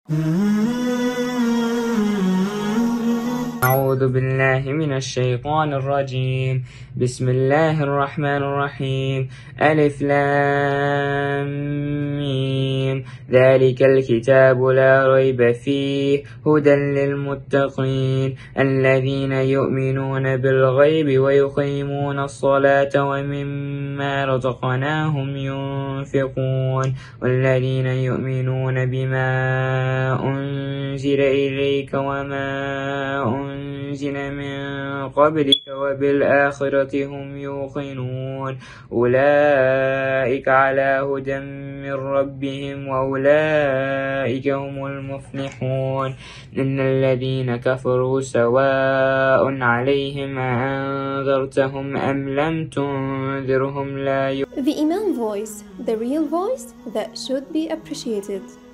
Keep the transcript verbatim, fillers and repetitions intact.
أعوذ بالله من الشيطان الرجيم. بسم الله الرحمن الرحيم. ألف لام ميم. ذلك الكتاب لا ريب فيه هدى للمتقين الذين يؤمنون بالغيب ويقيمون الصلاة ومما رزقناهم ينفقون والذين يؤمنون بما أنزل إليك وما أنزل من قبلك وبالآخرة هم يوقنون أولئك على هدى من ربهم وأولئك هم المفلحون. إن الذين كفروا سواء عليهم أنذرتهم أم لم تنذرهم لا يؤمنون. The Imaam Voice, the real voice that should be appreciated.